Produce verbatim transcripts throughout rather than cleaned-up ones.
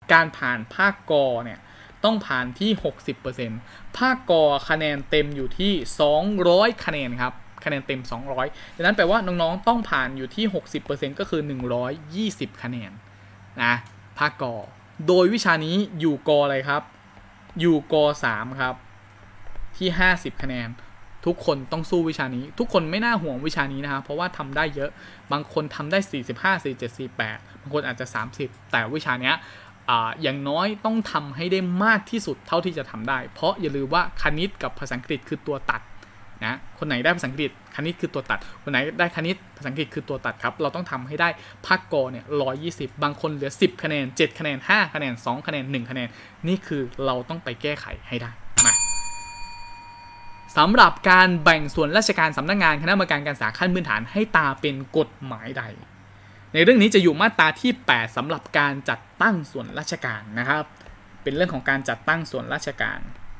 การผ่านภาคกอเนี่ยต้องผ่านที่ หกสิบเปอร์เซ็นต์ ภาคกอคะแนนเต็มอยู่ที่สองร้อยคะแนนครับคะแนนเต็มสองร้อยดังนั้นแปลว่าน้องๆต้องผ่านอยู่ที่ หกสิบเปอร์เซ็นต์ ก็คือหนึ่งร้อยยี่สิบคะแนนนะภาคกอโดยวิชานี้อยู่กออะไรครับอยู่กอสามครับที่ห้าสิบคะแนนทุกคนต้องสู้วิชานี้ทุกคนไม่น่าห่วงวิชานี้นะครับเพราะว่าทำได้เยอะบางคนทำได้สี่สิบห้า สี่สิบเจ็ด สี่สิบแปดบางคนอาจจะสามสิบแต่วิชานี้อ่าอย่างน้อยต้องทำให้ได้มากที่สุดเท่าที่จะทำได้เพราะอย่าลืมว่าคณิตกับภาษาอังกฤษคือตัวตัดนะคนไหนได้ภาษาอังกฤษคณิตคือตัวตัดคนไหนได้คณิตภาษาอังกฤษคือตัวตัดครับเราต้องทำให้ได้ภาคกอเนี่ยหนึ่งร้อยยี่สิบบางคนเหลือสิบคะแนนเจ็ดคะแนนห้าคะแนนสองคะแนนหนึ่งคะแนนนี่คือเราต้องไปแก้ไขให้ได้มาสำหรับการแบ่งส่วนราชการสำนักงานคณะกรรมการการศึกษาขั้นพื้นฐานให้ตาเป็นกฎหมายใดในเรื่องนี้จะอยู่มาตราที่แปดสำหรับการจัดตั้งส่วนราชการนะครับเป็นเรื่องของการจัดตั้งส่วนราชการ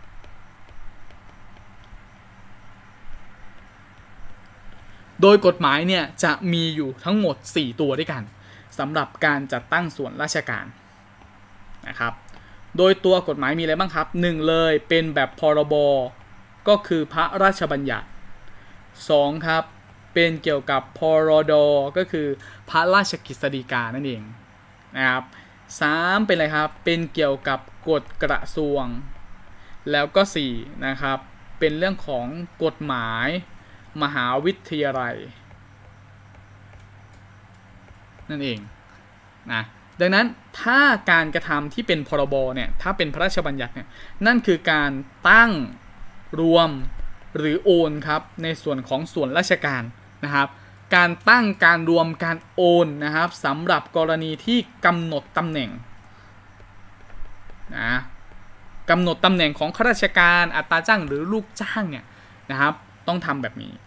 โดยกฎหมายเนี่ยจะมีอยู่ทั้งหมดสี่ตัวด้วยกันสำหรับการจัดตั้งส่วนราชการนะครับโดยตัวกฎหมายมีอะไรบ้างครับหนึ่งเลยเป็นแบบพรบก็คือพระราชบัญญัติสองครับเป็นเกี่ยวกับพรดก็คือพระราชกฤษฎีกานั่นเองนะครับสามเป็นอะไรครับเป็นเกี่ยวกับกฎกระทรวงแล้วก็สี่นะครับเป็นเรื่องของกฎหมายมหาวิทยาลัยนั่นเองนะดังนั้นถ้าการกระทำที่เป็นพรบเนี่ยถ้าเป็นพระราชบัญญัติเนี่ยนั่นคือการตั้งรวมหรือโอนครับในส่วนของส่วนราชการนะครับการตั้งการรวมการโอนนะครับสำหรับกรณีที่กำหนดตำแหน่งนะกำหนดตำแหน่งของข้าราชการอัตราจ้างหรือลูกจ้างเนี่ยนะครับต้องทำแบบนี้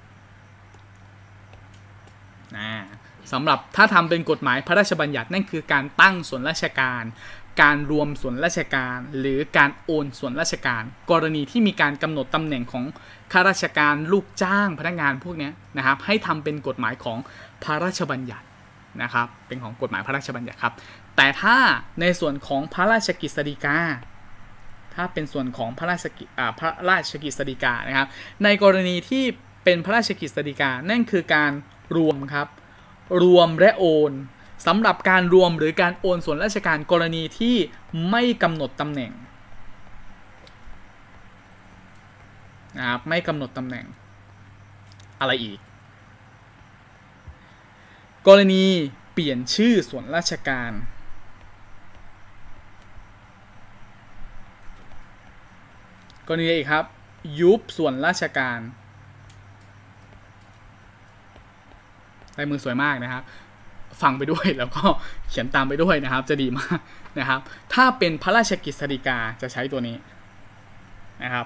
นะสำหรับถ้าทำเป็นกฎหมายพระราชบัญญัตินั่นคือการตั้งส่วนราชการการรวมส่วนราชการหรือการโอนส่วนราชการกรณีที่มีการกำหนดตำแหน่งของข้าราชการลูกจ้างพนักงานพวกนี้นะครับให้ทำเป็นกฎหมายของพระราชบัญญัตินะครับเป็นของกฎหมายพระราชบัญญัติครับแต่ถ้าในส่วนของพระราชกฤษฎีกาถ้าเป็นส่วนของพระราชกิอ่าพระราชกฤษฎีกานะครับในกรณีที่เป็นพระราชกฤษฎีกานั่นคือการรวมครับรวมและโอนสำหรับการรวมหรือการโอนส่วนราชการกรณีที่ไม่กำหนดตำแหน่งนะครับไม่กำหนดตำแหน่งอะไรอีกกรณีเปลี่ยนชื่อส่วนราชการกรณีอีกครับยุบส่วนราชการลายมือสวยมากนะครับฟังไปด้วยแล้วก็เขียนตามไปด้วยนะครับจะดีมากนะครับถ้าเป็นพระราชกฤษฎีกาจะใช้ตัวนี้นะครับ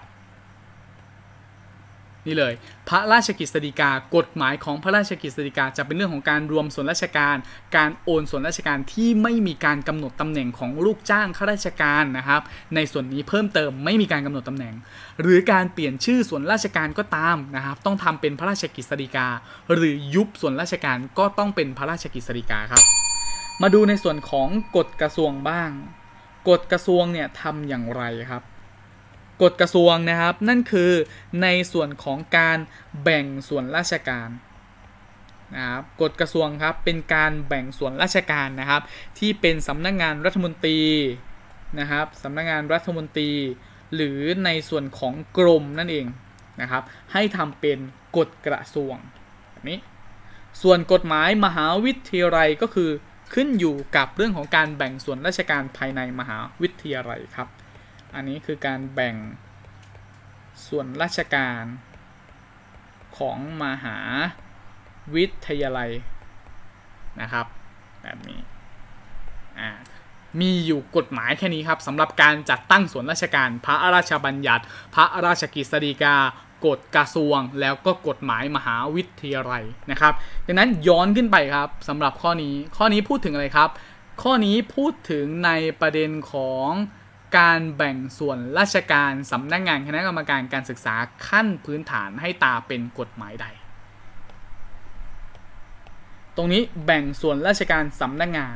นี่เลยพระราชกฤษฎีกากฎหมายของพระราชกฤษฎีกาจะเป็นเรื่องของการรวมส่วนราชการการโอนส่วนราชการที่ไม่มีการกำหนดตำแหน่งของลูกจ้างข้าราชการนะครับในส่วนนี้เพิ่มเติมไม่มีการกำหนดตำแหน่งหรือการเปลี่ยนชื่อส่วนราชการก็ตามนะครับต้องทำเป็นพระราชกฤษฎีกาหรือยุบส่วนราชการก็ต้องเป็นพระราชกฤษฎีกาครับมาดูในส่วนของกฎกระทรวงบ้างกฎกระทรวงเนี่ยทำอย่างไรครับกฎกระทรวงนะครับนั่นคือในส่วนของการแบ่งส่วนราชการนะครับกฎกระทรวงครับเป็นการแบ่งส่วนราชการนะครับที่เป็นสำนักงานรัฐมนตรีนะครับสำนักงานรัฐมนตรีหรือในส่วนของกรมนั่นเองนะครับให้ทำเป็นกฎกระทรวงแบบนี้ส่วนกฎหมายมหาวิทยาลัยก็คือขึ้นอยู่กับเรื่องของการแบ่งส่วนราชการภายในมหาวิทยาลัยครับอันนี้คือการแบ่งส่วนราชการของมหาวิทยาลัยนะครับแบบนี้อ่ามีอยู่กฎหมายแค่นี้ครับสำหรับการจัดตั้งส่วนราชการพระราชบัญญัติพระราชกฤษฎีกากฎกระทรวงแล้วก็กฎหมายมหาวิทยาลัยนะครับดังนั้นย้อนขึ้นไปครับสำหรับข้อนี้ข้อนี้พูดถึงอะไรครับข้อนี้พูดถึงในประเด็นของการแบ่งส่วนราชการสำนักงานคณะกรรมการการศึกษาขั้นพื้นฐานให้ตาเป็นกฎหมายใดตรงนี้แบ่งส่วนราชการสำนักงาน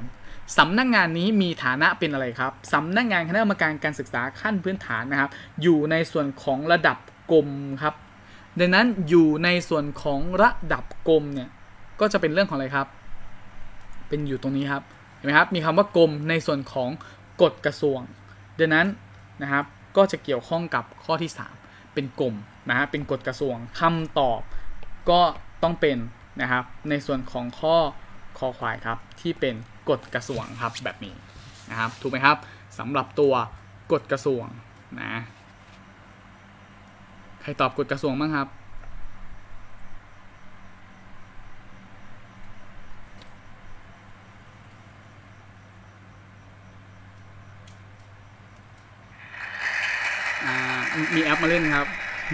สำนักงานนี้มีฐานะเป็นอะไรครับสำนักงานคณะกรรมการการศึกษาขั้นพื้นฐานนะครับอยู่ในส่วนของระดับกรมครับดังนั้นอยู่ในส่วนของระดับกรมเนี่ยก็จะเป็นเรื่องของอะไรครับเป็นอยู่ตรงนี้ครับเห็นไหมครับมีคำว่ากรมในส่วนของกฎกระทรวงดังนั้นนะครับก็จะเกี่ยวข้องกับข้อที่สามเป็นกรมนะฮะเป็นกฎกระทรวงคำตอบก็ต้องเป็นนะครับในส่วนของข้อคอควายครับที่เป็นกฎกระทรวงครับแบบนี้นะครับถูกไหมครับสำหรับตัวกฎกระทรวงนะใครตอบกฎกระทรวงบ้างครับมีแอปมาเล่นครับ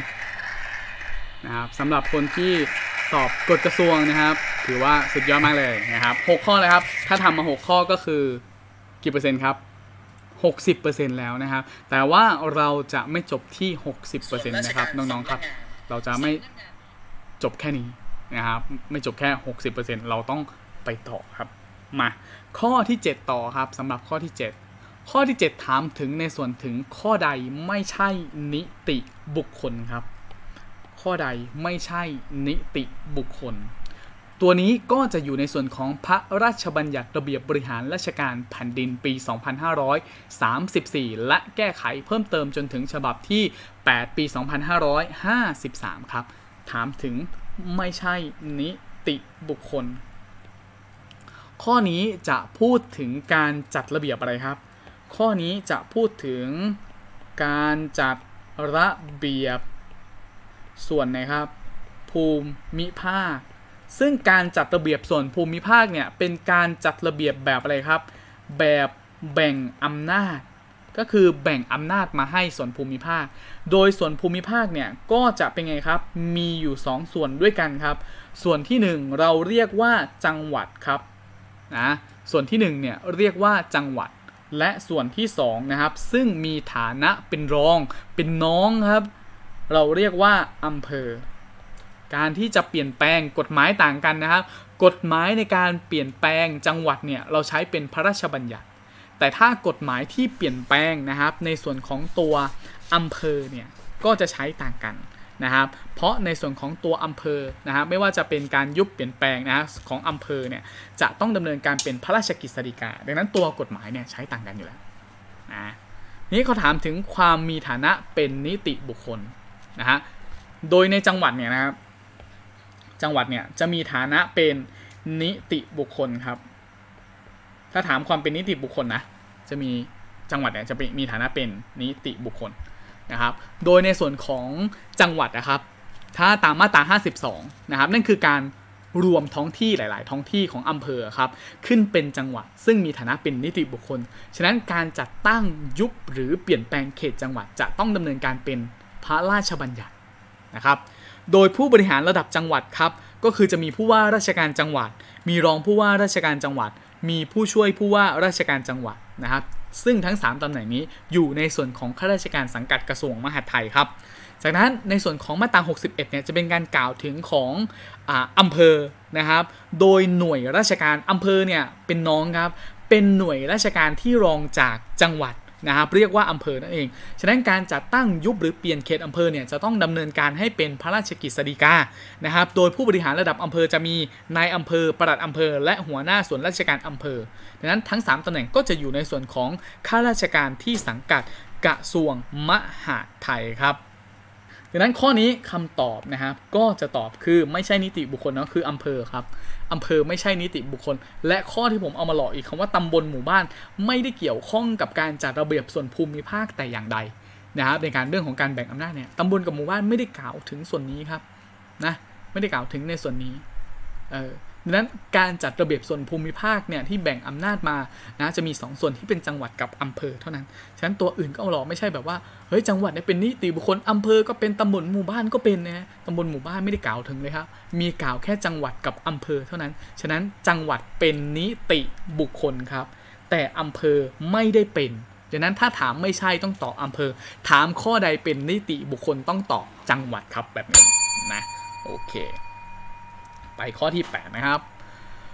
นะครับสำหรับคนที่ตอบกฎกระทรวงนะครับถือว่าสุดยอดมากเลยนะครับหกข้อเลยครับถ้าทำมาหกข้อก็คือกี่เปอร์เซ็นต์ครับ หกสิบเปอร์เซ็นต์ แล้วนะครับแต่ว่าเราจะไม่จบที่ หกสิบเปอร์เซ็นต์ นะครับน้องๆครับเราจะไม่จบแค่นี้นะครับไม่จบแค่ หกสิบเปอร์เซ็นต์ เราต้องไปต่อครับมาข้อที่เจ็ดต่อครับสำหรับข้อที่เจ็ดข้อที่เจ็ดถามถึงในส่วนถึงข้อใดไม่ใช่นิติบุคคลครับข้อใดไม่ใช่นิติบุคคลตัวนี้ก็จะอยู่ในส่วนของพระราชบัญญัติระเบียบบริหารราชการแผ่นดินปี สองพันห้าร้อยสามสิบสี่ และแก้ไขเพิ่มเติมจนถึงฉบับที่ แปด ปี สองพันห้าร้อยห้าสิบสาม ครับถามถึงไม่ใช่นิติบุคคลข้อนี้จะพูดถึงการจัดระเบียบอะไรครับข้อนี้จะพูดถึงการจัดระเบียบส่วนไหนครับภูมิภาคซึ่งการจัดระเบียบส่วนภูมิภาคเนี่ยเป็นการจัดระเบียบแบบอะไรครับแบบแบ่งอำนาจก็คือแบ่งอำนาจมาให้ส่วนภูมิภาคโดยส่วนภูมิภาคเนี่ยก็จะเป็นไงครับมีอยู่สองส่วนด้วยกันครับส่วนที่หนึ่งเราเรียกว่าจังหวัดครับนะส่วนที่หนึ่งเนี่ยเรียกว่าจังหวัดและส่วนที่สองนะครับซึ่งมีฐานะเป็นรองเป็นน้องครับเราเรียกว่าอำเภอการที่จะเปลี่ยนแปลงกฎหมายต่างกันนะครับกฎหมายในการเปลี่ยนแปลงจังหวัดเนี่ยเราใช้เป็นพระราชบัญญัติแต่ถ้ากฎหมายที่เปลี่ยนแปลงนะครับในส่วนของตัวอำเภอเนี่ยก็จะใช้ต่างกันนะครับเพราะในส่วนของตัวอำเภอนะครับไม่ว่าจะเป็นการยุบเปลี่ยนแปลงนะของอำเภอเนี่ยจะต้องดำเนินการเป็นพระราชกฤษฎีกาดังนั้นตัวกฎหมายเนี่ยใช้ต่างกันอยู่แล้วนะนี้เขาถามถึงความมีฐานะเป็นนิติบุคคลนะฮะโดยในจังหวัดเนี่ยนะครับจังหวัดเนี่ยจะมีฐานะเป็นนิติบุคคลครับถ้าถามความเป็นนิติบุคคลนะจะมีจังหวัดเนี่ยจะมีฐานะเป็นนิติบุคคลนะครับโดยในส่วนของจังหวัดนะครับถ้าตามมาตราห้าสิบสองนะครับนั่นคือการรวมท้องที่หลายๆท้องที่ของอำเภอครับขึ้นเป็นจังหวัดซึ่งมีฐานะเป็นนิติบุคคลฉะนั้นการจัดตั้งยุบหรือเปลี่ยนแปลงเขตจังหวัดจะต้องดำเนินการเป็นพระราชบัญญัตินะครับโดยผู้บริหารระดับจังหวัดครับก็คือจะมีผู้ว่าราชการจังหวัดมีรองผู้ว่าราชการจังหวัดมีผู้ช่วยผู้ว่าราชการจังหวัดนะครับซึ่งทั้งสามตำแหน่งนี้อยู่ในส่วนของข้าราชการสังกัดกระทรวงมหาดไทยครับจากนั้นในส่วนของมาตราหกสิบเอ็ดเนี่ยจะเป็นการกล่าวถึงของอ่าอำเภอนะครับโดยหน่วยราชการอำเภอเนี่ยเป็นน้องครับเป็นหน่วยราชการที่รองจากจังหวัดนะครับเรียกว่าอำเภอนั่นเองฉะนั้นการจัดตั้งยุบหรือเปลี่ยนเขตอำเภอเนี่ยจะต้องดำเนินการให้เป็นพระราชกฤษฎีกานะครับโดยผู้บริหารระดับอำเภอจะมีนายอำเภอปลัดอำเภอและหัวหน้าส่วนราชการอำเภอดังนั้นทั้งสามตำแหน่งก็จะอยู่ในส่วนของข้าราชการที่สังกัดกระทรวงมหาดไทยครับดังนั้นข้อนี้คำตอบนะครับก็จะตอบคือไม่ใช่นิติบุคคลนะคืออำเภอครับอำเภอไม่ใช่นิติบุคคลและข้อที่ผมเอามาหลอกอีกคำว่าตำบลหมู่บ้านไม่ได้เกี่ยวข้องกับการจัดระเบียบส่วนภูมิภาคแต่อย่างใดนะครับในการเรื่องของการแบ่งอำนาจเนี่ยตำบลกับหมู่บ้านไม่ได้กล่าวถึงส่วนนี้ครับนะไม่ได้กล่าวถึงในส่วนนี้เออดังนั้นการจัดระเบียบส่วนภูมิภาคเนี่ยที่แบ่งอำนาจมานะจะมีสองส่วนที่เป็นจังหวัดกับอำเภอเท่านั้นฉะนั้นตัวอื่นก็เอาหลอกไม่ใช่แบบว่าเฮ้ยจังหวัดเนี่ยเป็นนิติบุคคลอำเภอก็เป็นตำบลหมู่บ้านก็เป็นนะตำบลหมู่บ้านไม่ได้กล่าวถึงเลยครับมีกล่าวแค่จังหวัดกับอำเภอเท่านั้นฉะนั้นจังหวัดเป็นนิติบุคคลครับแต่อำเภอไม่ได้เป็นดังนั้นถ้าถามไม่ใช่ต้องตอบอำเภอถามข้อใดเป็นนิติบุคคลต้องตอบจังหวัดครับแบบนี้นะโอเคไปข้อที่แปดนะครับ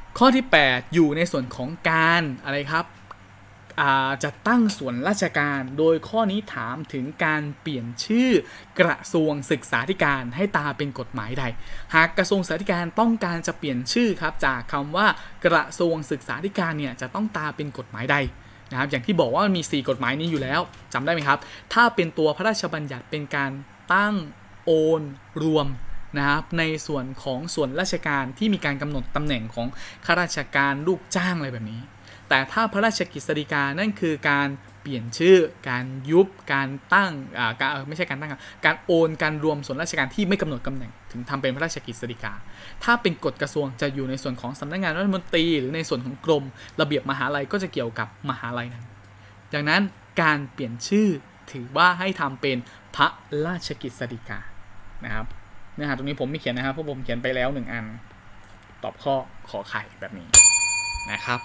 ข้อที่แปดอยู่ในส่วนของการอะไรครับจะตั้งส่วนราชการโดยข้อนี้ถามถึงการเปลี่ยนชื่อกระทรวงศึกษาธิการให้ตาเป็นกฎหมายใดหากกระทรวงศึกษาธิการต้องการจะเปลี่ยนชื่อครับจากคำว่ากระทรวงศึกษาธิการเนี่ยจะต้องตาเป็นกฎหมายใดนะครับอย่างที่บอกว่ามันมีสี่กฎหมายนี้อยู่แล้วจำได้ไหมครับถ้าเป็นตัวพระราชบัญญัติเป็นการตั้งโอนรวมนะครับในส่วนของส่วนราชการที่มีการกำหนดตำแหน่งของข้าราชการลูกจ้างอะไรแบบนี้แต่ถ้าพระราชกฤษฎีกานั่นคือการเปลี่ยนชื่อการยุบการตั้งอ่าการไม่ใช่การตั้งการโอนการรวมส่วนราชการที่ไม่กำหนดตำแหน่งถึงทำเป็นพระราชกฤษฎีกาถ้าเป็นกฎกระทรวงจะอยู่ในส่วนของสำนักงานรัฐมนตรีหรือในส่วนของกรมระเบียบมหาลัยก็จะเกี่ยวกับมหาลัยนั้นดังนั้นการเปลี่ยนชื่อถือว่าให้ทำเป็นพระราชกฤษฎีกานะครับเนื้อหาตรงนี้ผมไม่เขียนนะครับเพราะผมเขียนไปแล้วหนึ่งอันตอบข้อขอไข่แบบนี้นะครับ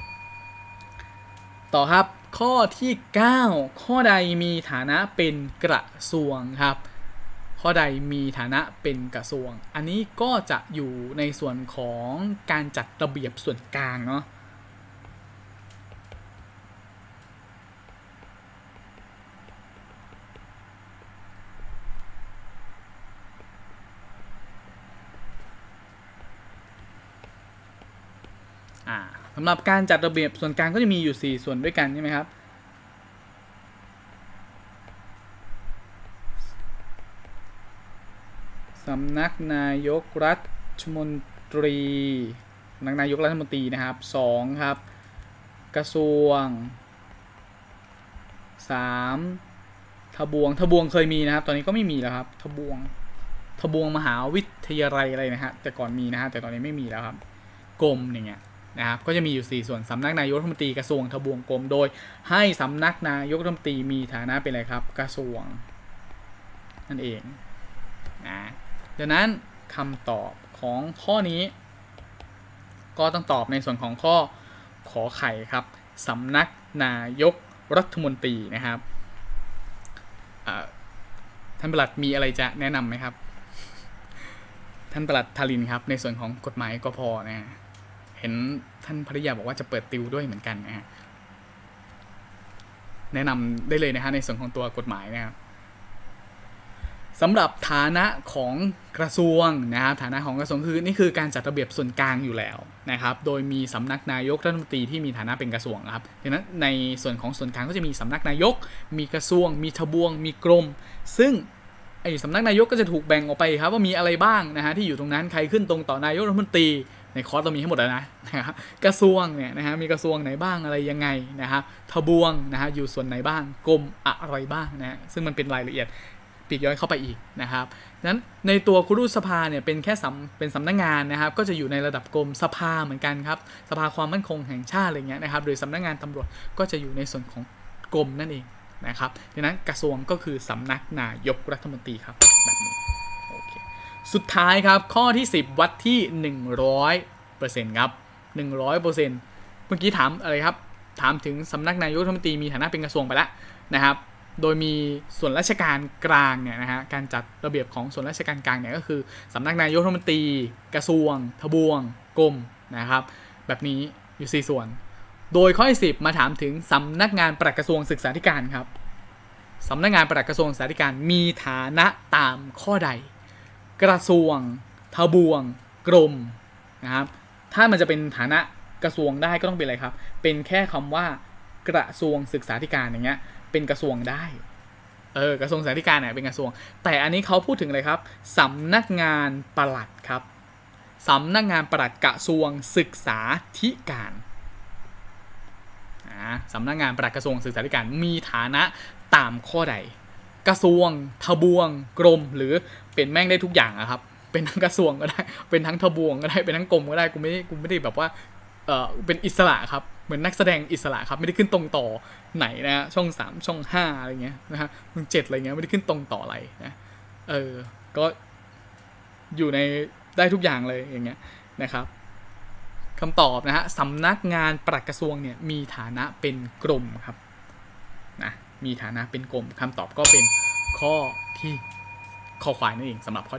ต่อครับข้อที่เก้าข้อใดมีฐานะเป็นกระทรวงครับข้อใดมีฐานะเป็นกระทรวงอันนี้ก็จะอยู่ในส่วนของการจัดระเบียบส่วนกลางเนาะสำหรับการจัดระเบียบส่วนกลางก็จะมีอยู่สี่ส่วนด้วยกันใช่ไหมครับสำนักนายกรัฐมนตรีสำนักนายกรัฐมนตรีนะครับสองครับกระทรวงสามทบวงทบวงเคยมีนะครับตอนนี้ก็ไม่มีแล้วครับทบวงทบวงมหาวิทยาลัยอะไรนะฮะแต่ก่อนมีนะฮะแต่ตอนนี้ไม่มีแล้วครับกรมอย่างเงี้ยนะครับก็จะมีอยู่สี่ส่วนสำนักนายกรัฐมนตรีกระทรวงทบวงกรมโดยให้สำนักนายกรัฐมนตรีมีฐานะเป็นอะไรครับกระทรวงนั่นเองนะดังนั้นคำตอบของข้อนี้ก็ต้องตอบในส่วนของข้อขอไข่ครับสำนักนายกรัฐมนตรีนะครับท่านปลัดมีอะไรจะแนะนำไหมครับท่านปลัดทารินครับในส่วนของกฎหมายก็พอนะเห็นท่านภริยาบอกว่าจะเปิดติวด้วยเหมือนกันนะฮะแนะนำได้เลยนะฮะในส่วนของตัวกฎหมายนะครับสำหรับฐานะของกระทรวงนะครับฐานะของกระทรวงคือนี่คือการจัดระเบียบส่วนกลางอยู่แล้วนะครับโดยมีสำนักนายกรัฐมนตรีที่มีฐานะเป็นกระทรวงครับดังนั้นในส่วนของส่วนกลางก็จะมีสำนักนายกมีกระทรวงมีทบวงมีกรมซึ่งไอ้สำนักนายกก็จะถูกแบ่งออกไปครับว่ามีอะไรบ้างนะฮะที่อยู่ตรงนั้นใครขึ้นตรงต่อนายกรัฐมนตรีในคอร์สเรามีทั้งหมดแล้วนะนะครับกระทรวงเนี่ยนะฮะมีกระทรวงไหนบ้างอะไรยังไงนะฮะทบวงนะฮะอยู่ส่วนไหนบ้างกรมอะไรบ้างนะซึ่งมันเป็นรายละเอียดปีกย่อยเข้าไปอีกนะครับนั้นในตัวครุสภาเนี่ยเป็นแค่สำเป็นสำนักงานนะครับก็จะอยู่ในระดับกรมสภาเหมือนกันครับสภาความมั่นคงแห่งชาติอะไรเงี้ยนะครับโดยสำนักงานตำรวจก็จะอยู่ในส่วนของกรมนั่นเองนะครับดังนั้นกระทรวงก็คือสำนักนายกรัฐมนตรีครับแบบนี้โอเคสุดท้ายครับข้อที่สิบวัดที่หนึ่งร้อยเปอร์เซ็นต์ครับหนึ่งร้อยเปอร์เซ็นต์เมื่อกี้ถามอะไรครับถามถึงสำนักนายกรัฐมนตรีมีฐานะเป็นกระทรวงไปแล้วนะครับโดยมีส่วนราชการกลางเนี่ยนะฮะการจัดระเบียบของส่วนราชการกลางเนี่ยก็คือสำนักนายกรัฐมนตรีกระทรวงทบวงกรมนะครับแบบนี้อยู่สี่ส่วนโดยข้อที่สิบมาถามถึงสำนักงานปลัดกระทรวงศึกษาธิการครับสำนักงานปลัดกระทรวงศึกษาธิการมีฐานะตามข้อใดกระทรวงทบวงกรมนะครับถ้ามันจะเป็นฐานะกระทรวงได้ก็ต้องเป็นอะไรครับเป็นแค่คำว่ากระทรวงศึกษาธิการอย่างเงี้ยเป็นกระทรวงได้เออกระทรวงศึกษาธิการเนี่ยเป็นกระทรวงแต่อันนี้เขาพูดถึงอะไรครับสำนักงานปลัดครับสำนักงานปลัดกระทรวงศึกษาธิการอ่าสำนักงานปลัดกระทรวงศึกษาธิการมีฐานะตามข้อใดกระทรวงทบวงกรมหรือเป็นแม่งได้ทุกอย่างอะครับเป็นทั้งกระทรวงก็ได้เป็นทั้งทบวงก็ได้เป็นทั้งกรมก็ได้กูไม่ได้กูไม่ได้แบบว่าเออเป็นอิสระครับเหมือนนักแสดงอิสระครับไม่ได้ขึ้นตรงต่อไหนนะช่องสามช่องห้าอะไรเงี้ยนะฮะช่องเจ็ดอะไรเงี้ยไม่ได้ขึ้นตรงต่ออะไรนะเออก็อยู่ในได้ทุกอย่างเลยอย่างเงี้ยนะครับคำตอบนะฮะสำนักงานปลัดกระทรวงเนี่ยมีฐานะเป็นกรมครับนะมีฐานะเป็นกรมคำตอบก็เป็นข้อที่ข้อควายนั่นเองสำหรับข้อที่สิบ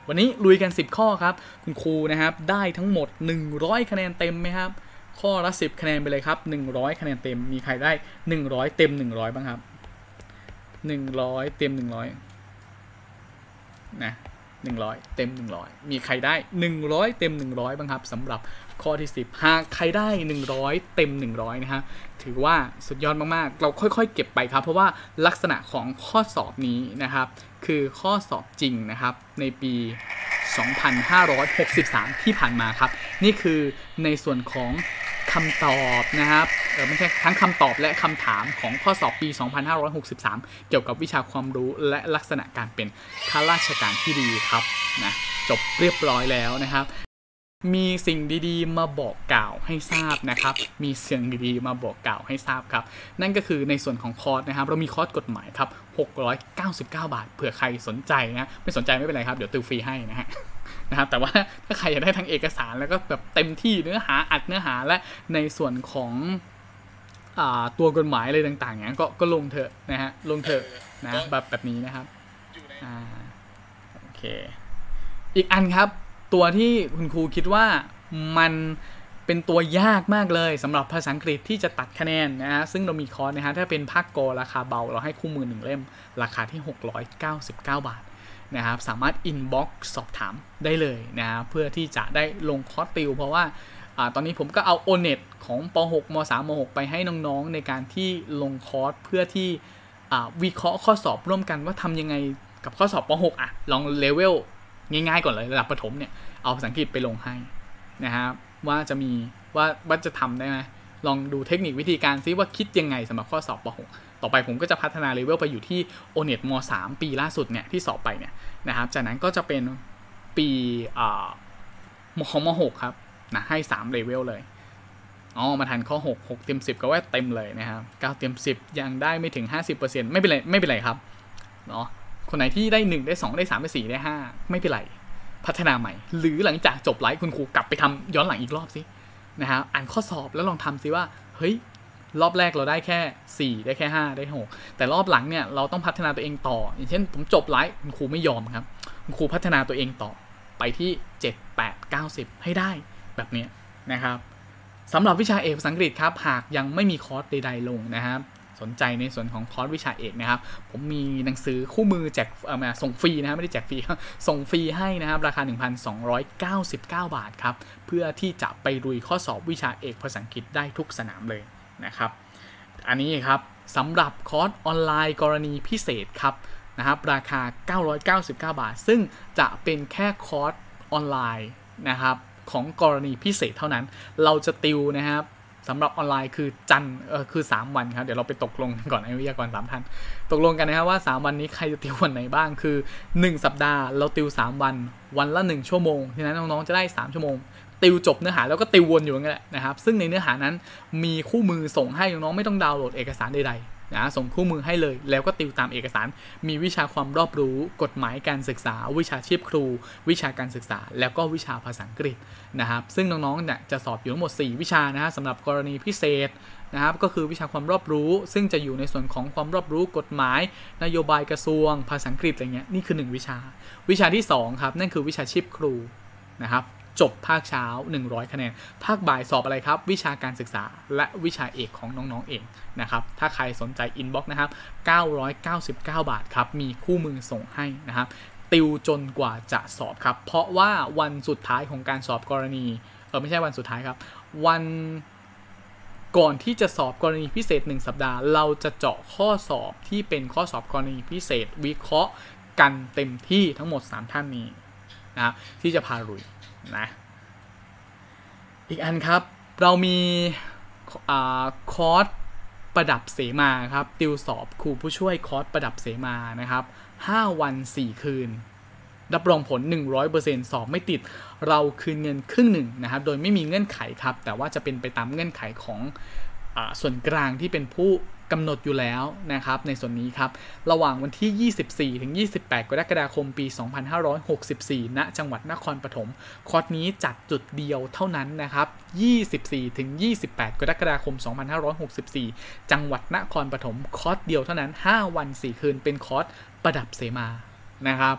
วันนี้ลุยกันสิบข้อครับคุณครูนะครับได้ทั้งหมดหนึ่งร้อยคะแนนเต็มไหมครับข้อละสิบคะแนนไปเลยครับหนึ่งร้อยคะแนนเต็มมีใครได้หนึ่งร้อยเต็มหนึ่งร้อยบ้างครับหนึ่งร้อยเต็มหนึ่งร้อยนะหนึ่งร้อยเต็มหนึ่งร้อยมีใครได้หนึ่งร้อยเต็มหนึ่งร้อยบ้างครับสำหรับข้อที่สิบหากใครได้หนึ่งร้อยเต็มหนึ่งร้อยนะฮะถือว่าสุดยอดมากๆเราค่อยๆเก็บไปครับเพราะว่าลักษณะของข้อสอบนี้นะครับคือข้อสอบจริงนะครับในปีสองพันห้าร้อยหกสิบสามที่ผ่านมาครับนี่คือในส่วนของคำตอบนะครับเออไม่ใช่ทั้งคำตอบและคำถามของข้อสอบปีสองพันห้าร้อยหกสิบสามเกี่ยวกับวิชาความรู้และลักษณะการเป็นข้าราชการที่ดีครับนะจบเรียบร้อยแล้วนะครับมีสิ่งดีๆมาบอกกล่าวให้ทราบนะครับมีเสียงดีๆมาบอกกล่าวให้ทราบครับนั่นก็คือในส่วนของคอร์สนะครับเรามีคอร์สกฎหมายครับหกร้อยเก้าสิบเก้าบาทเผื่อใครสนใจนะไม่สนใจไม่เป็นไรครับเดี๋ยวติวฟรีให้นะฮะนะครับแต่ว่าถ้าใครอยากได้ทั้งเอกสารแล้วก็แบบเต็มที่เนื้อหาอัดเนื้อหาและในส่วนของอ่าตัวกฎหมายอะไรต่างๆเนี้ยก็ก็ลงเถอะนะฮะลงเถอะนะแบบแบบนี้นะครับอ่าโอเคอีกอันครับตัวที่คุณครูคิดว่ามันเป็นตัวยากมากเลยสำหรับภาษาอังกฤษที่จะตัดคะแนนนะฮะซึ่งเรามีคอร์สนะฮะถ้าเป็นภาคกอราคาเบาเราให้คู่มือหนึ่งเล่มราคาที่หกร้อยเก้าสิบเก้าบาทนะครับสามารถ inbox สอบถามได้เลยนะเพื่อที่จะได้ลงคอร์สติวเพราะว่าอ่าตอนนี้ผมก็เอา โอ เน็ต ของป หก ม สาม ม หก ไปให้น้องๆในการที่ลงคอร์สเพื่อที่อ่าวิเคราะห์ข้อสอบร่วมกันว่าทำยังไงกับข้อสอบป หก อ่ะลองเลเวลง่ายๆก่อนเลยระดับประถมเนี่ยเอาภาษาอังกฤษไปลงให้นะครับว่าจะมีว่าว่าจะทำได้ไหมลองดูเทคนิควิธีการซิว่าคิดยังไงสำหรับข้อสอบป หก ต่อไปผมก็จะพัฒนาเลเวลไปอยู่ที่ โอ เน็ต ม สาม ปีล่าสุดเนี่ยที่สอบไปเนี่ยนะครับจากนั้นก็จะเป็นปีอ่าของม หก ครับนะให้สามเลเวลเลยอ๋อมาทันข้อหก หกเต็มสิบก็ว่าเต็มเลยนะครับเก้าเต็มสิบยังได้ไม่ถึง ห้าสิบเปอร์เซ็นต์ ไม่เป็นไรไม่เป็นไรครับเนาะคนไหนที่ได้หนึ่งได้สองได้สามได้สี่ได้ห้าไม่เป็นไรพัฒนาใหม่หรือหลังจากจบไลฟ์คุณครูกลับไปทำย้อนหลังอีกรอบสินะครับอ่านข้อสอบแล้วลองทำซิว่าเฮ้ยรอบแรกเราได้แค่สี่ได้แค่ห้าได้หกแต่รอบหลังเนี่ยเราต้องพัฒนาตัวเองต่ออย่างเช่นผมจบไลฟ์คุณครูไม่ยอมครับคุณครูพัฒนาตัวเองต่อไปที่เจ็ด แปด เก้า สิบให้ได้แบบนี้นะครับสำหรับวิชาเอกภาษาอังกฤษครับหากยังไม่มีคอร์สใดๆลงนะครับสนใจในส่วนของคอร์สวิชาเอกนะครับผมมีหนังสือคู่มือแจกเอ่อมาส่งฟรีนะครับไม่ได้แจกฟรีส่งฟรีให้นะครับราคา หนึ่งพันสองร้อยเก้าสิบเก้า บาทครับเพื่อที่จะไปลุยข้อสอบวิชาเอกภาษาอังกฤษได้ทุกสนามเลยนะครับอันนี้ครับสำหรับคอร์สออนไลน์กรณีพิเศษครับนะครับราคาเก้าร้อยเก้าสิบเก้าบาทซึ่งจะเป็นแค่คอร์สออนไลน์นะครับของกรณีพิเศษเท่านั้นเราจะติวนะครับสำหรับออนไลน์คือจันทร์เออคือสามวันครับเดี๋ยวเราไปตกลงกันก่อนให้วิทยากรสามท่านตกลงกันนะครับว่าสามวันนี้ใครจะติววันไหนบ้างคือหนึ่งสัปดาห์เราติวสามวันวันละหนึ่งชั่วโมงฉะนั้นน้องๆจะได้สามชั่วโมงติวจบเนื้อหาแล้วก็ติววนอยู่อย่างนั้นแหละนะครับซึ่งในเนื้อหานั้นมีคู่มือส่งให้น้องๆไม่ต้องดาวน์โหลดเอกสารใดๆนะส่งคู่มือให้เลยแล้วก็ติวตามเอกสารมีวิชาความรอบรู้กฎหมายการศึกษาวิชาชีพครูวิชาการศึกษาแล้วก็วิชาภาษาอังกฤษนะครับซึ่งน้องๆเนี่ยจะสอบอยู่ทั้งหมดสี่วิชานะฮะสำหรับกรณีพิเศษนะครับก็คือวิชาความรอบรู้ซึ่งจะอยู่ในส่วนของความรอบรู้กฎหมายนโยบายกระทรวงภาษาอังกฤษอะไรเงี้ยนี่คือหนึ่งวิชาวิชาที่สองครับนั่นคือวิชาชีพครูนะครับจบภาคเช้าหนึ่งร้อยคะแนนภาคบ่ายสอบอะไรครับวิชาการศึกษาและวิชาเอกของน้องๆเองนะครับถ้าใครสนใจอินบ็อกซ์นะครับเก้าร้อยเก้าสิบเก้าบาทครับมีคู่มือส่งให้นะครับติวจนกว่าจะสอบครับเพราะว่าวันสุดท้ายของการสอบกรณีเออไม่ใช่วันสุดท้ายครับวันก่อนที่จะสอบกรณีพิเศษหนึ่งสัปดาห์เราจะเจาะข้อสอบที่เป็นข้อสอบกรณีพิเศษวิเคราะห์กันเต็มที่ทั้งหมดสามท่านนี้นะครับที่จะพาลุยนะอีกอันครับเรามีคอร์สประดับเสมาครับติวสอบครูผู้ช่วยคอร์สประดับเสมานะครับห้าวันสี่คืนรับรองผล หนึ่งร้อยเปอร์เซ็นต์ สอบไม่ติดเราคืนเงินครึ่งหนึ่งนะครับโดยไม่มีเงื่อนไขครับแต่ว่าจะเป็นไปตามเงื่อนไขของอ่าส่วนกลางที่เป็นผู้กำหนดอยู่แล้วนะครับในส่วนนี้ครับระหว่างวันที่ยี่สิบสี่ถึงยี่สิบแปดกรกฎาคมปีสองพันห้าร้อยหกสิบสี่ณจังหวัดนครปฐมคอร์สนี้จัดจุดเดียวเท่านั้นนะครับยี่สิบสี่ถึงยี่สิบแปดกรกฎาคมสองพันห้าร้อยหกสิบสี่จังหวัดนครปฐมคอร์สเดียวเท่านั้นห้าวันสี่คืนเป็นคอร์สประดับเสมานะครับ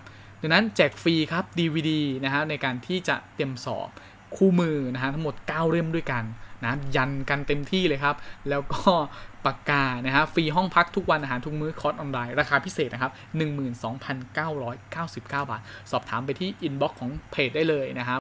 ดังนั้นแจกฟรีครับ ดี วี ดี นะฮะในการที่จะเตรียมสอบคู่มือนะฮะทั้งหมดเก้าเล่มด้วยกันนะยันกันเต็มที่เลยครับแล้วก็ปากกานะฮะฟรีห้องพักทุกวันอาหารทุกมื้อคอร์สออนไลน์ราคาพิเศษนะครับ หนึ่งหมื่นสองพันเก้าร้อยเก้าสิบเก้า บาทสอบถามไปที่อินบ็อกซ์ของเพจได้เลยนะครับ